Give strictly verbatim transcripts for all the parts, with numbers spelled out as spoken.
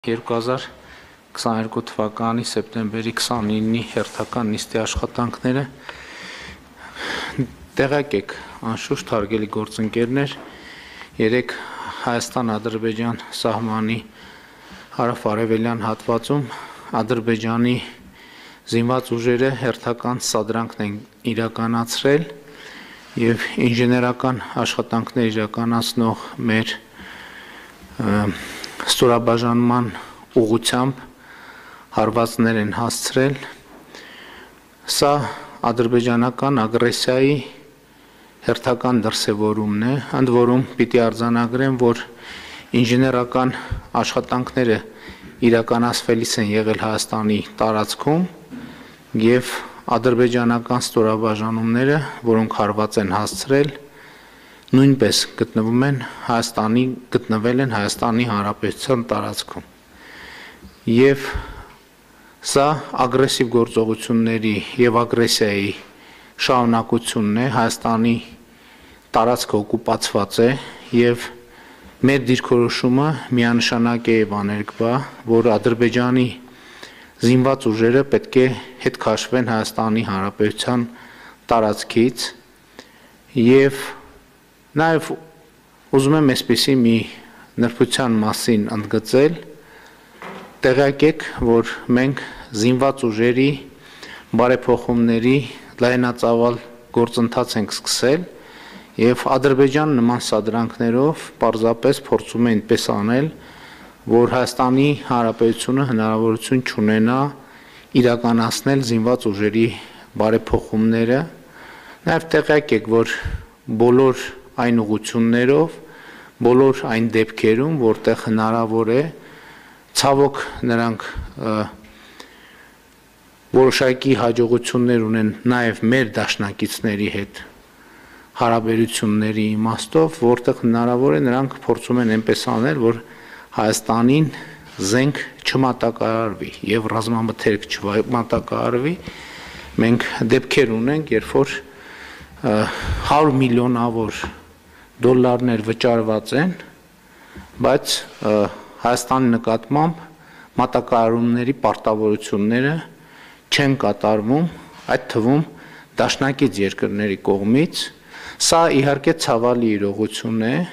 երկու հազար քսաներկու թվականի սեպտեմբերի քսանինի հերթական նիստի աշխատանքները տեղյակ եք անշուշտ հարգելի գործընկերներ երեք Հայաստան-Ադրբեջան սահմանի հարավ-արևելյան հատվածում Ադրբեջանի զինված ուժերը հերթական սադրանքն են իրականացրել եւ ինժեներական աշխատանքներ իրականացնող մեր ստորաբաժանման ուղղությամբ հարվածներ են հասցրել սա ադրբեջանական ագրեսիայի հերթական դրսևորումն է ընդ որում պիտի արձանագրեմ որ ինժեներական աշխատանքները իրականացվելիս են եղել Հայաստանի տարածքում եւ ադրբեջանական ստորաբաժանումները որոնք հարված են հասցրել նույնպես գտնվում են Հայաստանի գտնվել են Հայաստանի Հանրապետության տարածքում եւ սա ագրեսիվ գործողությունների եւ ագրեսիայի շարունակությունն է Հայաստանի տարածքը օկուպացված է եւ մեր դիրքորոշումը միանշանակ է եւ աներկբա որ Ադրբեջանի զինված ուժերը պետք է հետ քաշվեն Հայաստանի Հանրապետության տարածքից եւ Նաև ուզում եմ այսպեսի մի նրբության մասին ընդգծել, տեղյակ եք, որ մենք զինված ուժերի բարեփոխումների լայնածավալ գործընթաց ենք սկսել եւ Ադրբեջան նման սադրանքներով պարզապես փորձում է այնպես անել, որ Հայաստանի Հանրապետությունը հնարավորություն չունենա իրականացնել զինված ուժերի բարեփոխումները, նաև տեղյակ եք, որ բոլոր այն ուղղություններով բոլոր այն դեպքերում որտեղ հնարավոր է ցավոք նրանք որոշակի հաջողություններ ունեն նաև մեր դաշնակիցների հետ հարաբերությունների իմաստով որտեղ հնարավոր է նրանք փորձում են այնպես անել որ Հայաստանին զենք չմատակարարվի եւ ռազմամթերք չմատակարարվի մենք դեպքեր ունենք երբ որ հարյուր միլիոնավոր դոլարներ վճարված են, բայց Հայաստանի նկատմամբ մատակարարումների պարտավորությունները չեն կատարվում, այդ թվում դաշնակից երկրների կողմից, սա իհարկե ցավալի իրողություն է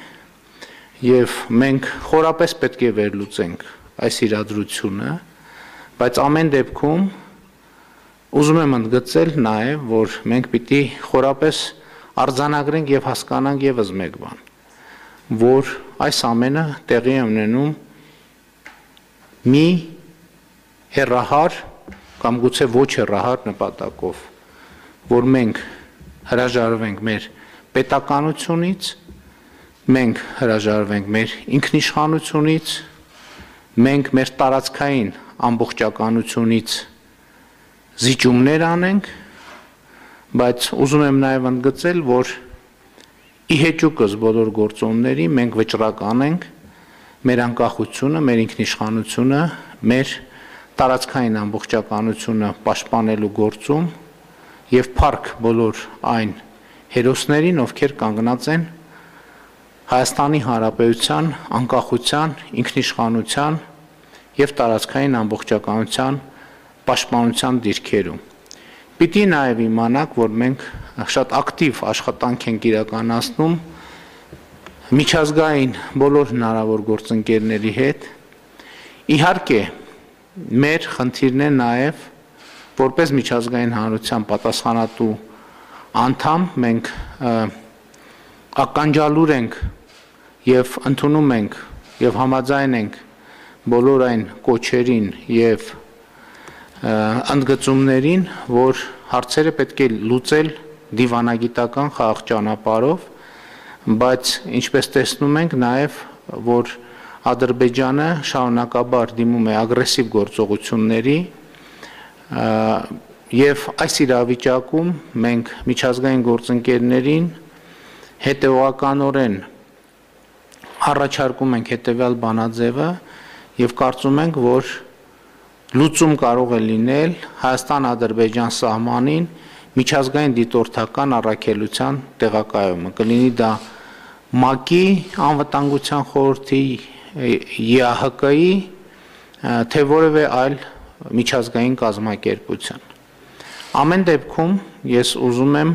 եւ մենք խորապես պետք է վերլուծենք այս իրադրությունը, բայց ամեն դեպքում ուզում եմ ընդգծել նաեւ, որ մենք պիտի խորապես արձանագրենք եւ հասկանանք եւս մեկ բան, որ այս ամենը տեղի է ունենում մի հերահար կամ գուցե ոչ հերահար նպատակով, որ մենք հրաժարվենք մեր պետականությունից, մենք հրաժարվենք մեր ինքնիշխանությունից, մենք մեր տարածքային ամբողջականությունից զիջումներ անենք բայց ուզում եմ նաև ընդգծել, որ ի հեճուկս բոլոր գործոնների մենք վճռական ենք մեր անկախությունը, մեր ինքնիշխանությունը, մեր տարածքային ամբողջականությունը պաշտպանելու գործում եւ փառք բոլոր այն հերոսներին, ովքեր կանգնած են Հայաստանի Հանրապետության անկախության, ինքնիշխանության եւ տարածքային ամբողջականության պաշտպանության դիրքերում Պիտի նաև իմանաք, որ մենք շատ ակտիվ աշխատանք ենք իրականացնում միջազգային բոլոր հնարավոր գործընկերների հետ։ Իհարկե, մեր խնդիրն է նաև որպես միջազգային հանրության պատասխանատու անդամ մենք ականջալուր ենք եւ ընդունում ենք եւ համաձայն ենք բոլոր այն կոչերին եւ ընդգծումներին, որ հարցերը պետք է լուծել դիվանագիտական խաղաղ ճանապարհով, բայց ինչպես տեսնում ենք նաև, որ Ադրբեջանը շարունակաբար դիմում է ագրեսիվ գործողությունների եւ այս իրավիճակում մենք միջազգային գործընկերներին հետեւականորեն առաջարկում ենք հետեւյալ բանաձևը եւ կարծում ենք, որ Լուծում կարող է լինել Հայաստան-Ադրբեջան սահմանին միջազգային դիտորդական առաքելության տեղակայումը, կլինի դա ՄԱԿ-ի անվտանգության խորհրդի, ԵԱՀԿ-ի թե որևէ այլ միջազգային կազմակերպության։ Ամեն դեպքում ես ուզում եմ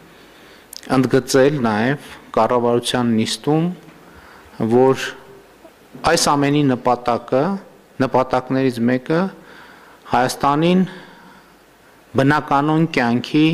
ընդգծել նաև կառավարության նիստում, որ այս ամենի նպատակը, նպատակներից մեկը Հայաստանին բնականոն կյանքի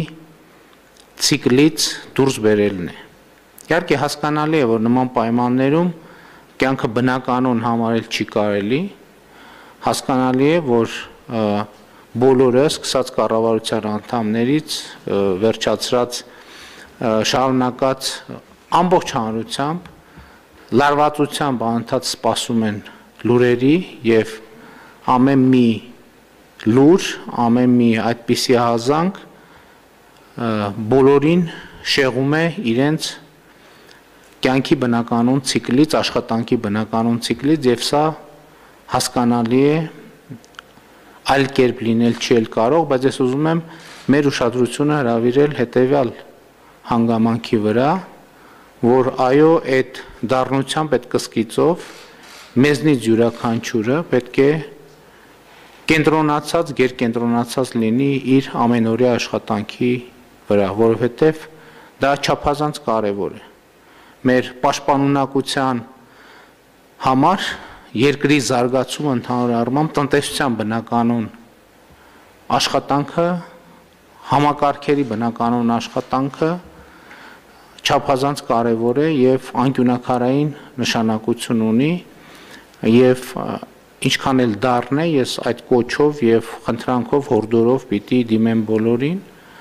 ցիկլից դուրս բերելն է։ Իհարկե հասկանալի է, որ նման պայմաններում կյանքը բնականոն համարել չի կարելի, հասկանալի է, որ բոլորը, սկսած կառավարության անդամներից, վերջացրած շարունակած ամբողջ հանրությամբ լարվածությամբ անընդհատ սպասում են լուրերի եւ ամեն մի լուր, ամեն մի այդպիսի հազանգ բոլորին շեղում է իրենց կյանքի բնականոն ցիկլից, աշխատանքի բնականոն ցիկլից եւ սա հասկանալի է, այլ կերպ լինել չի էլ կարող, բայց ես ուզում եմ մեր ուշադրությունը հրավիրել հետեւյալ հանգամանքի վրա, որ այո, այդ դառնությամբ, այդ կսկիծով մեզնից յուրաքանչյուրը պետք է կենտրոնացած, գերկենտրոնացած լինի իր ամենօրյա աշխատանքի վրա, որովհետև դա չափազանց կարևոր է։ Մեր պաշտպանունակության համար երկրի զարգացումը ընդհանուր առմամբ տնտեսության բնականոն աշխատանքը, համակարգերի բնականոն աշխատանքը չափազանց կարևոր է եւ անկյունակարային նշանակություն ունի եւ ինչքան էլ դառն է, ես այդ կոչով եւ խնդրանքով հորդորով պիտի դիմեմ բոլորին,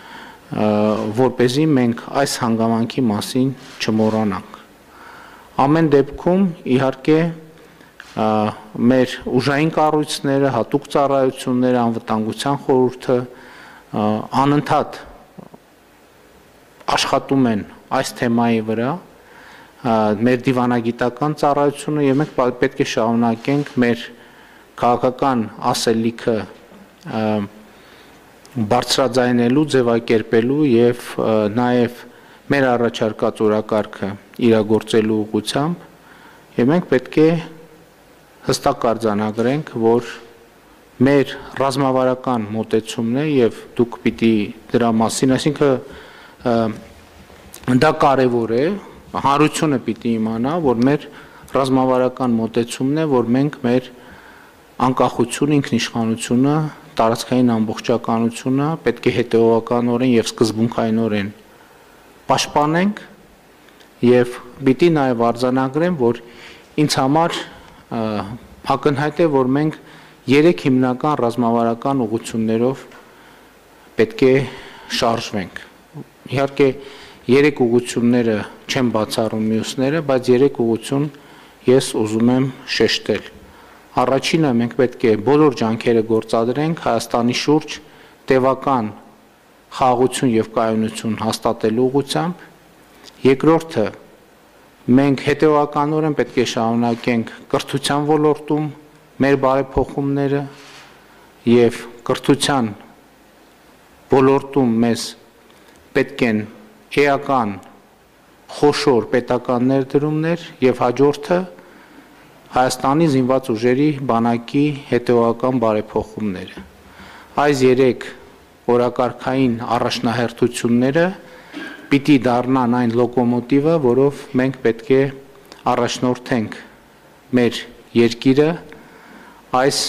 որպեսզի մենք այս հանգամանքի մասին չմոռանանք։ Ամեն դեպքում իհարկե մեր ուժային կառույցները, հատուկ ծառայությունները, անվտանգության խորհուրդը անընդհատ աշխատում են այս թեմայի վրա, մեր դիվանագիտական ծառայությունը եւ մենք պետք է շարունակենք մեր քաղաքական ասելիքը բարձրաձայնելու, ձևակերպելու եւ նաեւ մեր առաջարկած օրակարգը իրագործելու ուղղությամբ եւ մենք պետք է հստակ արձանագրենք, որ մեր ռազմավարական մոտեցումն է եւ դուք պիտի դրա մասին, այսինքն դա կարևոր է, հանրությունը պիտի իմանա, որ մեր ռազմավարական մոտեցումն է, որ մենք մեր անկախությունը, ինքնիշխանությունը, տարածքային ամբողջականությունը պետք է հետեւողականորեն եւ սկզբունքայինորեն պաշտպանենք եւ պիտի նաեւ արձանագրեմ, որ ինձ համար ակնհայտ է, որ մենք երեք հիմնական ռազմավարական ուղղություններով պետք է շարժվենք։ Իհարկե երեք ուղղությունները չեն բացառում մյուսները, բայց երեք ուղղություն ես ուզում եմ շեշտել։ Առաջինը մենք պետք է բոլոր ջանքերը գործադրենք Հայաստանի շուրջ տևական խաղաղություն եւ կայունություն հաստատելու ուղղությամբ։ Երկրորդը մենք հետեւականորեն պետք է շարունակենք կրթության ոլորտում մեր բարեփոխումները եւ կրթության ոլորտում մեզ պետք են էական խոշոր պետական ներդրումներ եւ հաջորդը Հայաստանի զինված ուժերի բանակի հետեւական բարեփոխումները։ Այս երեք օրակարգային առաջնահերթությունները պիտի դառնան այն լոկոմոտիվը, որով մենք պետք է առաջնորդենք մեր երկիրը այս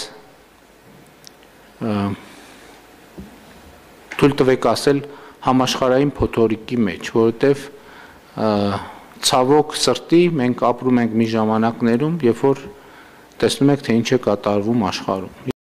թույլ տվեք ասել համաշխարհային փոթորիկի մեջ, որովհետև ցավոք սրտի մենք ապրում ենք մի ժամանակներում, երբ որ տեսնում եք, թե ինչ է կատարվում աշխարհում։